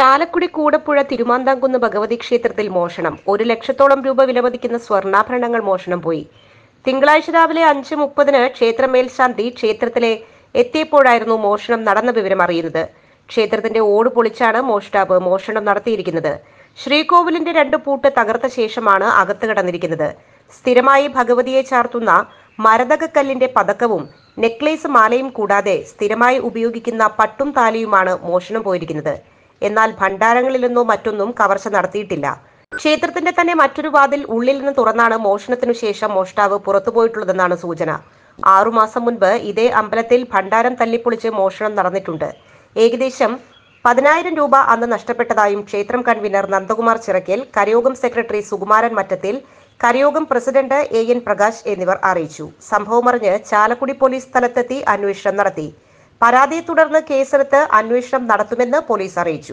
ചാലക്കുടി കൂടപ്പുഴ തിരുമാന്താംകുന്ന് ഭഗവതി ക്ഷേത്രത്തിൽ മോഷണം. 1 ലക്ഷത്തോളം രൂപ വിലമതിക്കുന്ന സ്വർണ്ണാഭരണങ്ങൾ മോഷണം പോയി. തിങ്കളാഴ്ച രാവിലെ 5:30 ക്ഷേത്ര മേൽശാന്തി ക്ഷേത്രത്തിലെ എത്തിയപ്പോഴായിരുന്നു മോഷണം നടന്ന വിവരം അറിയുന്നത്. ക്ഷേത്രത്തിന്റെ ഓട് പൊളിച്ചാണ് മോഷ്ടാവ് മോഷണം നടത്തിയിരിക്കുന്നത്. ശ്രീകോവിലിന്റെ 2 പൂട്ട് തകർത്ത ശേഷമാണ് അകത്ത് കടന്നിരിക്കുന്നത്. സ്ഥിരമായി ഭഗവതിയെ ചാർത്തുന്ന മരതകക്കല്ലിന്റെ പതക്കവും നെക്ലേസ് മാലയും കൂടാതെ സ്ഥിരമായി ഉപയോഗിക്കുന്ന പട്ടും താലിയുമാണ് മോഷണം പോയിരിക്കുന്നത്. എന്നാൽ ഭണ്ഡാരങ്ങളിലൊന്നോ മറ്റൊന്നും കവർച്ച നടത്തിയിട്ടില്ല. ക്ഷേത്രത്തിന്റെ തന്നെ മറ്റൊരു വാതിൽ ഉള്ളിൽ നിന്ന് തുറന്നാണ് മോഷണത്തിനു ശേഷം മോഷ്ടാവ് പുറത്തുപോയിട്ടുള്ളതെന്നാണ് സൂചന. 6 മാസം മുൻപ് ഇതേ അമ്പലത്തിൽ ഭണ്ഡാരം തല്ലിപ്പൊളിച്ച് മോഷണം നടന്നിട്ടുണ്ട്. ഏകദേശം 10,000 രൂപ അന്ന് നഷ്ടപ്പെട്ടതായും ക്ഷേത്രം കൺവീനർ നന്ദകുമാർ ചിറക്കൽ, കരയോഗം സെക്രട്ടറി സുകുമാരൻ മറ്റത്തിൽ, കരയോഗം പ്രസിഡന്റ് AN പ്രകാശ് എന്നിവർ അറിയിച്ചു. സംഭവമറിഞ്ഞ് ചാലക്കുടി പോലീസ് സ്ഥലത്തെത്തി അന്വേഷണം നടത്തി. പരാതിയെ തുടർന്ന് കേസെടുത്ത് അന്വേഷണം നടത്തുമെന്ന് പോലീസ് അറിയിച്ചു.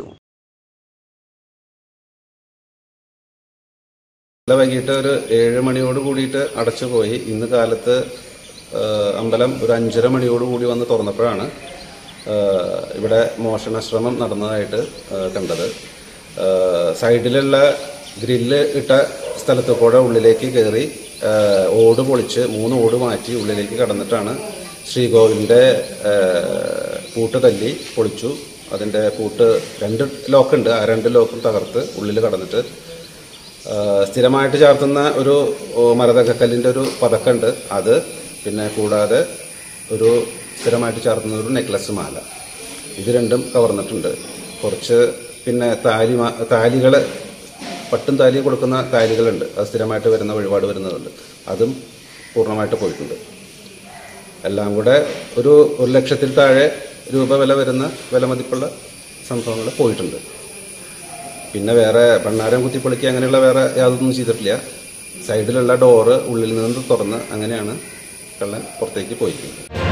വൈകിട്ട് ഒരു 7 മണിയോട് കൂടിയിട്ട് അടച്ചുപോയി. ഇന്ന് കാലത്ത് അമ്പലം ഒരു 5:30 മണിയോട് കൂടി വന്ന് തുറന്നപ്പോഴാണ് ഇവിടെ മോഷണശ്രമം നടന്നതായിട്ട് കണ്ടത്. സൈഡിലുള്ള ഗ്രില്ല് ഇട്ട സ്ഥലത്ത് കൂടെ ഉള്ളിലേക്ക് കയറി ഓട് പൊളിച്ച് 3 ഓട് മാറ്റി ഉള്ളിലേക്ക് കടന്നിട്ടാണ് ശ്രീകോവിലിൻ്റെ പൂട്ട് തല്ലി പൊളിച്ചു. അതിൻ്റെ പൂട്ട് 2 ലോക്കുണ്ട്. ആ 2 ലോക്കും തകർത്ത് ഉള്ളിൽ കടന്നിട്ട് സ്ഥിരമായിട്ട് ചാർത്തുന്ന ഒരു മരതകക്കല്ലിൻ്റെ ഒരു പതക്കുണ്ട്, അത് പിന്നെ കൂടാതെ ഒരു സ്ഥിരമായിട്ട് ചാർത്തുന്ന ഒരു നെക്ലസ് മാല, ഇത് 2ഉം കവർന്നിട്ടുണ്ട്. കുറച്ച് പിന്നെ താലികൾ, പട്ടും താലി കൊടുക്കുന്ന താലികളുണ്ട്, അത് സ്ഥിരമായിട്ട് വരുന്ന വഴിപാട് വരുന്നതുണ്ട്, അതും പൂർണ്ണമായിട്ട് പോയിട്ടുണ്ട്. എല്ലാം കൂടെ ഒരു 1 ലക്ഷത്തിൽ താഴെ രൂപ വില വരുന്ന വിലമതിപ്പുള്ള സംഭവങ്ങൾ പോയിട്ടുണ്ട്. പിന്നെ വേറെ ഭണ്ണാരം കുത്തിപ്പൊളിക്കുക അങ്ങനെയുള്ള വേറെ യാതൊന്നും ചെയ്തിട്ടില്ല. സൈഡിലുള്ള ഡോറ് ഉള്ളിൽ നിന്ന് തുറന്ന് അങ്ങനെയാണ് കള്ളൻ പുറത്തേക്ക് പോയിരിക്കുന്നത്.